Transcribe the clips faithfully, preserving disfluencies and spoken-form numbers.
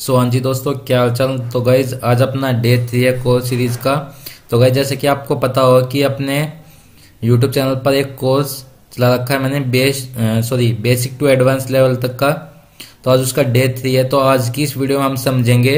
सो हाँ जी दोस्तों, क्या हाल चाल। तो गाइज आज अपना डे थ्री है कोर्स सीरीज का। तो गाइज जैसे कि आपको पता होगा कि अपने यूट्यूब चैनल पर एक कोर्स चला रखा है मैंने base sorry basic to advance level तक का। तो आज उसका डे थ्री है। तो आज की इस वीडियो में हम समझेंगे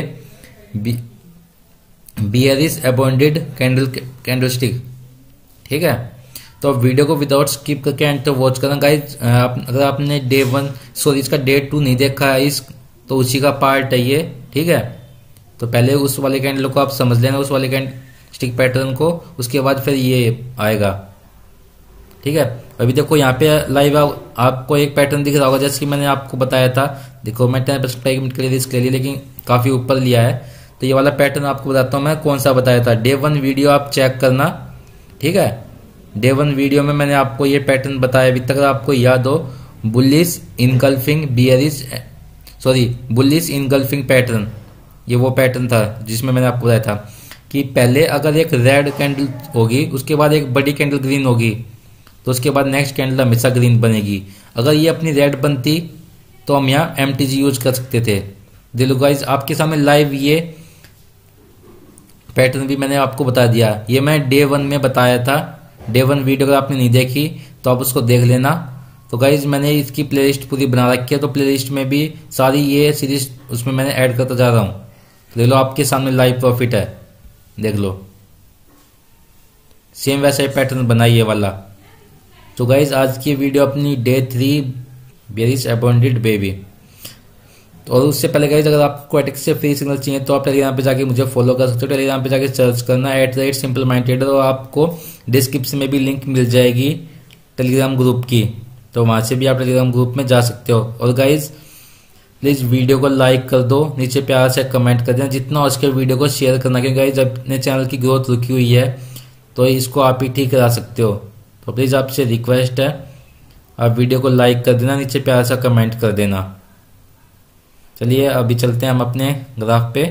बियरिश अबॉन्डेड कैंडल कैंडलस्टिक। ठीक है, तो आप वीडियो को विदाउट स्किप करके एंड तक वॉच करना गाइज। आप, अगर आपने डे वन सॉरी इसका डे टू नहीं देखा है इस तो उसी का पार्ट है ये। ठीक है, तो पहले उस वाले कैंडल को आप समझ लेना, उस वाले कैंडल स्टिक पैटर्न को, उसके बाद फिर ये आएगा। ठीक है, अभी देखो यहाँ पे लाइव आपको एक पैटर्न दिख रहा होगा जैसे कि मैंने आपको बताया था। देखो मैं टेन परसेंट एक मिनट के लिए रिस्क ले लिया लेकिन काफी ऊपर लिया है। तो ये वाला पैटर्न आपको बताता हूँ मैं कौन सा बताया था। डे वन वीडियो आप चेक करना। ठीक है, डे वन वीडियो में मैंने आपको ये पैटर्न बताया। अभी तक आपको याद हो, bullish engulfing bearish sorry bullish engulfing pattern, ये वो पैटर्न था जिसमें मैंने आपको बताया था कि पहले अगर एक रेड कैंडल होगी उसके बाद एक बड़ी कैंडल ग्रीन होगी तो उसके बाद नेक्स्ट कैंडल हमेशा ग्रीन बनेगी। अगर ये अपनी रेड बनती तो हम यहाँ एम टी जी यूज कर सकते थे। दिलो गाइज आपके सामने लाइव ये पैटर्न भी मैंने आपको बता दिया। ये मैं डे वन में बताया था। डे वन वीडियो अगर आपने नहीं देखी तो आप उसको देख लेना। तो गाइज मैंने इसकी प्लेलिस्ट पूरी बना रखी है, तो प्लेलिस्ट में भी सारी ये सीरीज उसमें मैंने ऐड करता जा रहा हूँ। देख लो आपके सामने लाइव प्रॉफिट है, देख लो सेम वैसा ही पैटर्न बनाइए वाला। तो गाइज आज की वीडियो अपनी day three bearish abandoned baby. तो और उससे पहले गाइज अगर आपको क्वाटिक से फ्री सिग्नल चाहिए तो आप टेलीग्राम पे जाके मुझे फॉलो कर सकते हो। टेलीग्राम पे जाके सर्च करना at the rate simple minded और आपको डिस्क्रिप्शन में भी लिंक मिल जाएगी टेलीग्राम ग्रुप की, तो वहां से भी आप टेलीग्राम ग्रुप में जा सकते हो। और गाइज प्लीज वीडियो को लाइक कर दो, नीचे प्यार से कमेंट कर देना, जितना हो सके वीडियो को शेयर करना क्योंकि गाइज अपने चैनल की ग्रोथ रुकी हुई है तो इसको आप ही ठीक करा सकते हो। तो प्लीज आपसे रिक्वेस्ट है आप वीडियो को लाइक कर देना, नीचे प्यार से कमेंट कर देना। चलिए अभी चलते हैं हम अपने ग्राफ पे।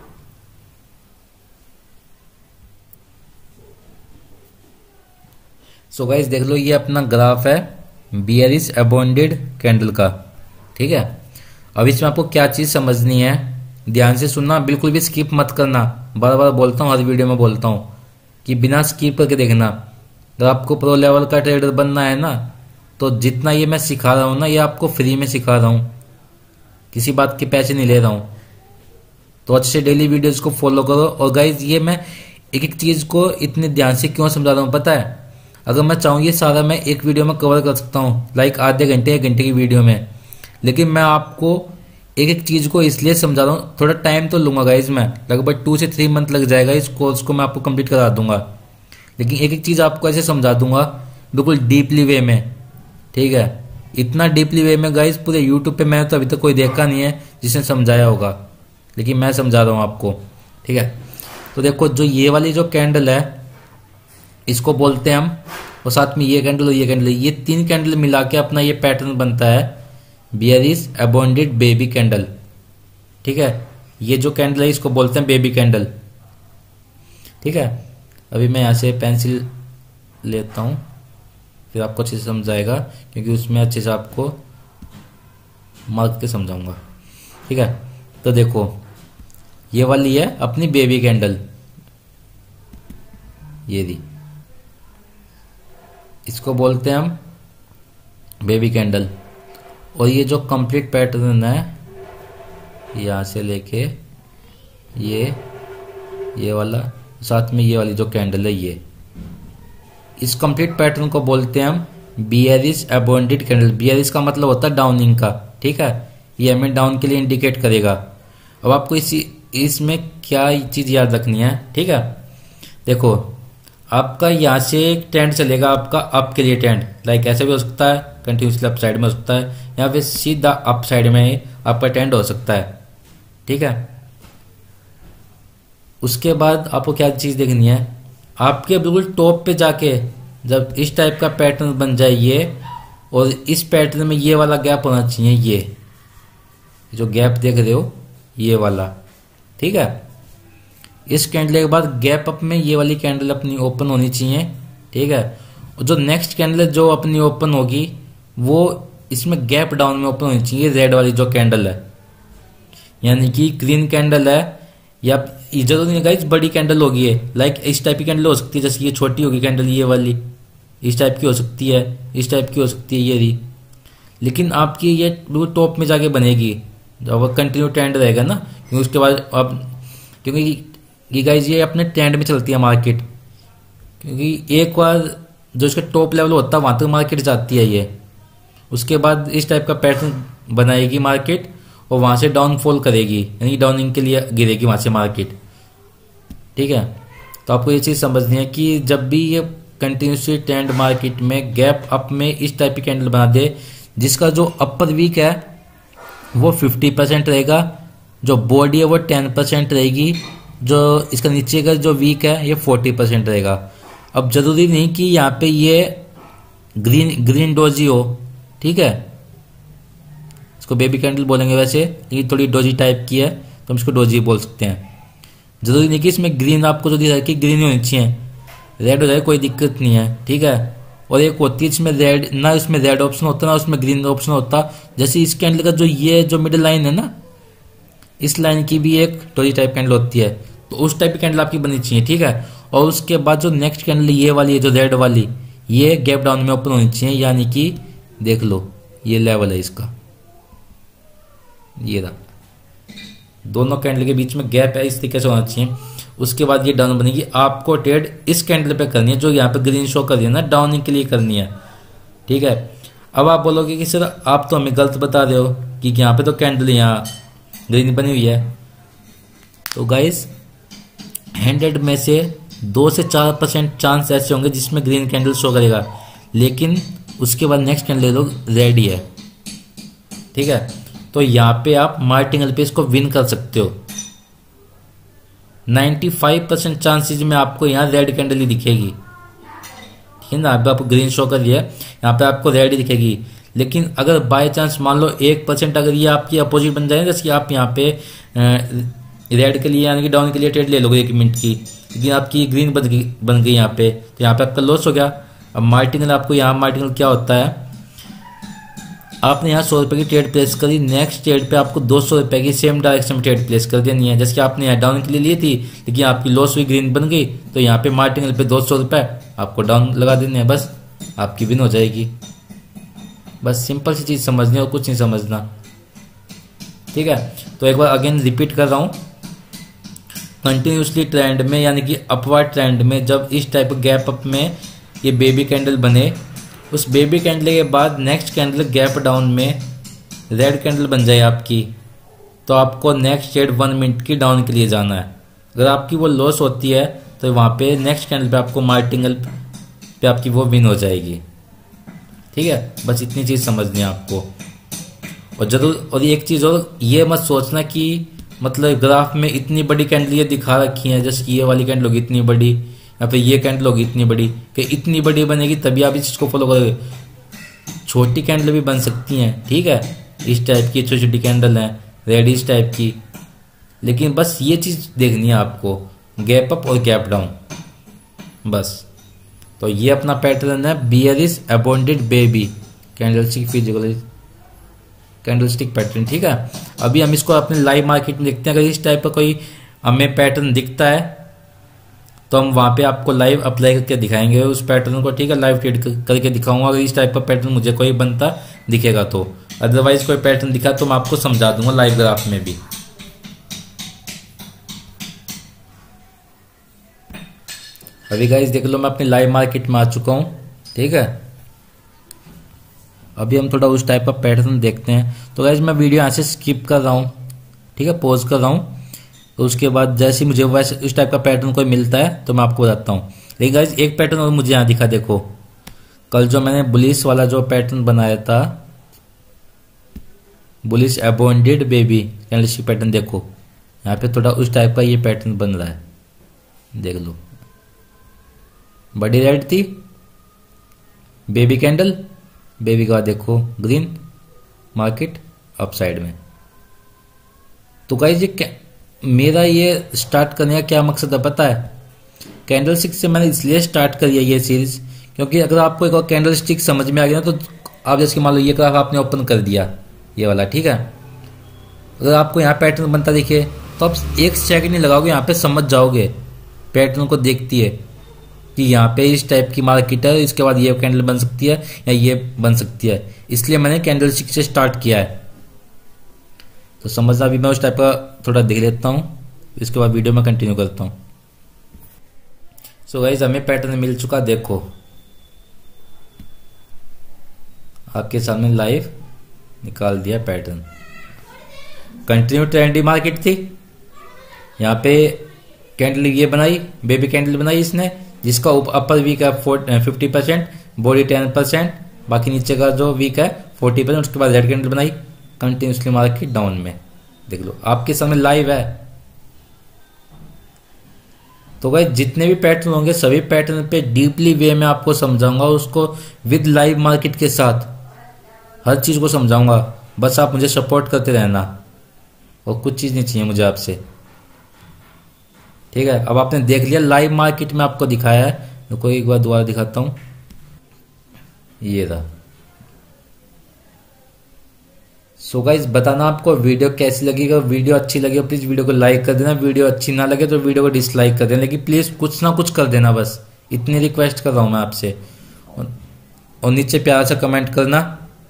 सो गाइज देख लो ये अपना ग्राफ है बियरिश अबॉन्डेड कैंडल का। ठीक है, अब इसमें आपको क्या चीज समझनी है ध्यान से सुनना, बिल्कुल भी स्किप मत करना। बार बार बोलता हूँ, हर वीडियो में बोलता हूँ कि बिना स्किप करके देखना। अगर आपको प्रो लेवल का ट्रेडर बनना है ना तो जितना ये मैं सिखा रहा हूँ ना ये आपको फ्री में सिखा रहा हूँ, किसी बात के पैसे नहीं ले रहा हूँ। तो अच्छे से डेली वीडियोज को फॉलो करो। और गाइज ये मैं एक एक चीज को इतने ध्यान से क्यों समझा रहा हूँ पता है, अगर मैं चाहूँ ये सारा मैं एक वीडियो में कवर कर सकता हूँ, लाइक आधे घंटे एक घंटे की वीडियो में, लेकिन मैं आपको एक एक चीज को इसलिए समझा रहा हूँ। थोड़ा टाइम तो लूंगा गाइज, मैं लगभग टू से थ्री मंथ लग जाएगा इस कोर्स को मैं आपको कंप्लीट करा दूंगा, लेकिन एक एक चीज आपको ऐसे समझा दूंगा बिल्कुल डीपली वे में। ठीक है, इतना डीपली वे में गाइज पूरे यूट्यूब पे मैं तो अभी तक कोई देखा नहीं है जिसने समझाया होगा, लेकिन मैं समझा रहा हूँ आपको। ठीक है, तो देखो जो ये वाली जो कैंडल है इसको बोलते हैं हम, और साथ में ये कैंडल और ये कैंडल, ये तीन कैंडल मिला के अपना ये पैटर्न बनता है बियरिश अबॉन्डेड बेबी कैंडल। ठीक है, ये जो कैंडल है इसको बोलते हैं बेबी कैंडल। ठीक है, अभी मैं यहाँ से पेंसिल लेता हूँ फिर आपको अच्छे से समझाएगा क्योंकि उसमें अच्छे से आपको मार्क के समझाऊंगा। ठीक है, तो देखो ये वाली है अपनी बेबी कैंडल, ये दी, इसको बोलते हैं हम बेबी कैंडल। और ये जो कंप्लीट पैटर्न है यहाँ से लेके ये ये वाला साथ में ये वाली जो कैंडल है ये, इस कंप्लीट पैटर्न को बोलते हैं हम बियरिश अबॉन्डेड कैंडल। बियरिश का मतलब होता है डाउनिंग का। ठीक है, ये हमें डाउन के लिए इंडिकेट करेगा। अब आपको इसी इसमें क्या चीज याद रखनी है। ठीक है, देखो आपका यहाँ से एक ट्रेंड चलेगा आपका अप के लिए ट्रेंड, लाइक ऐसे भी हो सकता है, कंटिन्यूसली अप साइड में हो सकता है, या फिर सीधा अप साइड में आपका ट्रेंड हो सकता है। ठीक है, उसके बाद आपको क्या चीज देखनी है, आपके बिल्कुल टॉप पे जाके जब इस टाइप का पैटर्न बन जाए ये, और इस पैटर्न में ये वाला गैप होना चाहिए, ये जो गैप देख रहे हो ये वाला। ठीक है, इस कैंडल के बाद गैप अप में ये वाली कैंडल अपनी ओपन होनी चाहिए। ठीक है, और जो नेक्स्ट कैंडल जो अपनी ओपन होगी वो इसमें गैप डाउन में ओपन होनी चाहिए, रेड वाली जो कैंडल है यानी कि ग्रीन कैंडल है, या ये जरूरी नहीं गाइस बड़ी कैंडल होगी है, लाइक इस टाइप की कैंडल हो सकती है, जैसे ये छोटी होगी कैंडल ये वाली, इस टाइप की हो सकती है, इस टाइप की हो सकती है ये रही, लेकिन आपकी ये बिल्कुल टॉप में जाके बनेगी जब कंटिन्यू ट्रेंड रहेगा ना, क्योंकि उसके बाद अब क्योंकि ये गाइस ये अपने ट्रेंड में चलती है मार्केट, क्योंकि एक बार जो इसका टॉप लेवल होता है वहां तक मार्केट जाती है ये, उसके बाद इस टाइप का पैटर्न बनाएगी मार्केट और वहां से डाउनफॉल करेगी, यानी डाउनिंग के लिए गिरेगी वहां से मार्केट। ठीक है, तो आपको ये चीज समझनी है कि जब भी ये कंटिन्यूसली ट्रेंड मार्केट में गैप अप में इस टाइप की कैंडल बना दे, जिसका जो अपर वीक है वो फिफ्टी परसेंट रहेगा, जो बॉडी है वो टेन परसेंट रहेगी, जो इसका नीचे का जो वीक है ये फोर्टी परसेंट रहेगा। अब जरूरी नहीं कि यहाँ पे ये ग्रीन ग्रीन डोजी हो, ठीक है, इसको बेबी कैंडल बोलेंगे वैसे, लेकिन थोड़ी डोजी टाइप की है तो हम इसको डोजी बोल सकते हैं। जरूरी नहीं कि इसमें ग्रीन आपको जो दिख रहा है कि ग्रीन होनी चाहिए, रेड हो जाए कोई दिक्कत नहीं है, ठीक है। और एक होती है इसमें रेड, ना इसमें रेड ऑप्शन होता ना उसमें ग्रीन ऑप्शन होता, जैसे इस कैंडल का जो ये जो मिडिल लाइन है ना, इस लाइन की भी एक डोजी टाइप कैंडल होती है, तो उस टाइप की कैंडल आपकी बननी चाहिए, ठीक है। और उसके बाद जो नेक्स्ट कैंडल ये वाली है जो रेड वाली, ये गैप डाउन में ओपन होनी चाहिए, यानी कि देख लो ये लेवल है इसका, ये रहा, दोनों कैंडल के बीच में गैप है, इस तरीके से होना चाहिए। उसके बाद ये डाउन बनेगी, आपको ट्रेड इस कैंडल पे करनी है जो यहाँ पे ग्रीन शो कर रही है ना, डाउनिंग के लिए करनी है, ठीक है। अब आप बोलोगे कि सर आप तो हमें गलत बता रहे हो कि यहाँ पे तो कैंडल यहाँ ग्रीन बनी हुई है, तो गाइस हंड्रेड में से दो से चार परसेंट चांस ऐसे होंगे जिसमें ग्रीन कैंडल शो करेगा, लेकिन उसके बाद नेक्स्ट कैंडल ले लो रेड ही है, ठीक है। तो यहाँ पे आप मार्टिंगल पे इसको विन कर सकते हो, पचानवे परसेंट चांसेस में आपको यहाँ रेड कैंडल ही दिखेगी, ठीक है ना। अब आपको ग्रीन शो कर दिया है, यहाँ पे आपको रेड ही दिखेगी, लेकिन अगर बाय चांस मान लो एक परसेंट अगर ये आपकी अपोजिट बन जाए, जैसे कि आप यहाँ पे रेड के लिए यानी कि डाउन के लिए ट्रेड ले लोगे एक मिनट की, लेकिन आपकी ग्रीन बन गई बन गई यहाँ पे, तो यहाँ पे आपका लॉस हो गया। अब मार्टिनल आपको यहाँ मार्टिनल क्या होता है, आपने यहाँ सौ रुपए की ट्रेड प्लेस करी, नेक्स्ट ट्रेड पे आपको दो सौ रुपए की सेम डायरेक्शन में ट्रेड प्लेस कर देनी है, जैसे कि आपने यहाँ डाउन के लिए ली थी लेकिन आपकी लॉस हुई ग्रीन बन गई, तो यहाँ पे मार्टिनल पे दो सौ रुपए आपको डाउन लगा देने हैं, बस आपकी विन हो जाएगी। बस सिंपल सी चीज समझनी है और कुछ नहीं समझना, ठीक है। तो एक बार अगेन रिपीट कर रहा हूँ, कंटिन्यूसली ट्रेंड में यानी कि अपवर्ड ट्रेंड में जब इस टाइप गैप अप में ये बेबी कैंडल बने, उस बेबी कैंडल के बाद नेक्स्ट कैंडल गैप डाउन में रेड कैंडल बन जाए आपकी, तो आपको नेक्स्ट ट्रेड वन मिनट की डाउन के लिए जाना है। अगर आपकी वो लॉस होती है तो वहाँ पे नेक्स्ट कैंडल पे आपको मार्टिंगल पे आपकी वो विन हो जाएगी, ठीक है। बस इतनी चीज़ समझनी है आपको। और जरूर और एक चीज़ और, ये मत सोचना कि मतलब ग्राफ में इतनी बड़ी कैंडल ये दिखा रखी है, जैसे कि ये वाली कैंडल होगी इतनी बड़ी या फिर ये कैंडल होगी इतनी बड़ी, कि इतनी बड़ी बनेगी तभी आप इस चीज़ को फॉलो करोगे। छोटी कैंडल भी बन सकती हैं, ठीक है, इस टाइप की छोटी छोटी कैंडल हैं, रेड इस टाइप की, लेकिन बस ये चीज़ देखनी है आपको, गैप अप और गैप डाउन, बस। तो ये अपना पैटर्न है bearish abandoned baby candlestick physical candlestick pattern, ठीक है। अभी हम इसको अपने लाइव मार्केट में देखते हैं, अगर इस टाइप का कोई हमें पैटर्न दिखता है तो हम वहाँ पे आपको लाइव अप्लाई करके दिखाएंगे उस पैटर्न को, ठीक है, लाइव ट्रेड करके दिखाऊंगा। अगर इस टाइप का पैटर्न मुझे कोई बनता दिखेगा तो, अदरवाइज कोई पैटर्न दिखा तो मैं आपको समझा दूंगा लाइव ग्राफ में भी। अभी गाइस देख लो मैं अपनी लाइव मार्केट में आ चुका हूँ, ठीक है। अभी हम थोड़ा उस टाइप का पैटर्न देखते हैं। तो गाइस मैं वीडियो यहाँ से स्किप कर रहा हूँ, ठीक है, पॉज कर रहा हूँ। तो उसके बाद जैसे मुझे वैसे इस टाइप का पैटर्न कोई मिलता है तो मैं आपको बताता हूँ। लेकिन गाइस एक पैटर्न और मुझे यहाँ दिखा, देखो कल जो मैंने बुलिश वाला जो पैटर्न बनाया था, bullish abandoned baby candlestick pattern, देखो यहाँ पे थोड़ा उस टाइप का ये पैटर्न बन रहा है, देख लो। बड़ी रेड थी बेबी कैंडल, बेबी का देखो ग्रीन, मार्केट अप साइड में। तो गाइस ये मेरा ये स्टार्ट करने का क्या मकसद है पता है, कैंडल स्टिक से मैंने इसलिए स्टार्ट करी है ये सीरीज, क्योंकि अगर आपको एक और कैंडल स्टिक समझ में आ गया ना, तो आप जैसे कि मान लो ये ग्राफ आपने ओपन कर दिया ये वाला, ठीक है, अगर आपको यहाँ पैटर्न बनता दिखे तो आप एक सेकंड नहीं लगाओगे, यहाँ पे समझ जाओगे पैटर्न को देखती है कि यहाँ पे इस टाइप की मार्केट है, इसके बाद ये कैंडल बन सकती है या ये बन सकती है। इसलिए मैंने कैंडल स्टिक से स्टार्ट किया है। तो समझना, अभी मैं उस टाइप का थोड़ा देख लेता हूँ, इसके बाद वीडियो में कंटिन्यू करता हूँ। सो गाइस हमें पैटर्न मिल चुका, देखो आपके सामने लाइव निकाल दिया पैटर्न। कंटिन्यू ट्रेंडी मार्केट थी, यहाँ पे कैंडल ये बनाई, बेबी कैंडल बनाई इसने, जिसका अपर वीक है fifty percent, body ten percent, बाकी नीचे का जो वीक है फोर्टी परसेंट। उसके बाद रेड कैंडल बनाई, कंटिन्यूसली मार्केट डाउन में। देख लो आपके सामने लाइव है। तो भाई जितने भी पैटर्न होंगे सभी पैटर्न पे डीपली वे में आपको समझाऊंगा, उसको विद लाइव मार्केट के साथ हर चीज को समझाऊंगा। बस आप मुझे सपोर्ट करते रहना और कुछ चीज नहीं चाहिए मुझे आपसे, ठीक है। अब आपने देख लिया लाइव मार्केट में आपको दिखाया है, तो कोई एक बार दोबारा दिखाता हूं, ये रहा। सो गाइस बताना आपको वीडियो कैसी लगी। अगर वीडियो अच्छी लगी हो प्लीज वीडियो को लाइक कर देना, वीडियो अच्छी ना लगे तो वीडियो को डिसलाइक कर देना, लेकिन प्लीज कुछ ना कुछ कर देना, बस इतनी रिक्वेस्ट कर रहा हूं मैं आपसे। और नीचे प्यारा सा कमेंट करना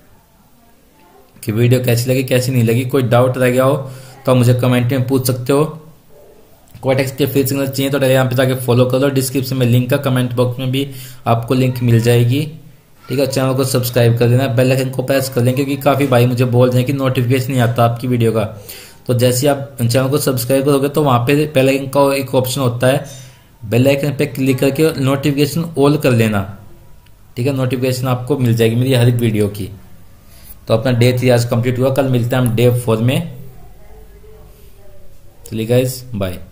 कि वीडियो कैसी लगी कैसी नहीं लगी। कोई डाउट रह गया हो तो आप मुझे कमेंट में पूछ सकते हो। कोटेक्स के फ्री सिग्नल चाहिए तो टेलीग्राम पे जाके फॉलो कर लो, डिस्क्रिप्शन में लिंक है, कमेंट बॉक्स में भी आपको लिंक मिल जाएगी, ठीक है। चैनल को सब्सक्राइब कर देना, बेल आइकन को प्रेस कर लें, क्योंकि काफ़ी भाई मुझे बोल रहे हैं कि नोटिफिकेशन नहीं आता आपकी वीडियो का। तो जैसे आप चैनल को सब्सक्राइब करोगे तो वहाँ पे बेल आइकन का एक ऑप्शन होता है, बेल आइकन पे क्लिक करके नोटिफिकेशन ऑल कर लेना, ठीक है। नोटिफिकेशन आपको मिल जाएगी मेरी हर एक वीडियो की। तो अपना डे थ्री आज कंप्लीट हुआ, कल मिलते हैं हम डे फोर में। चलिए गाइस बाय।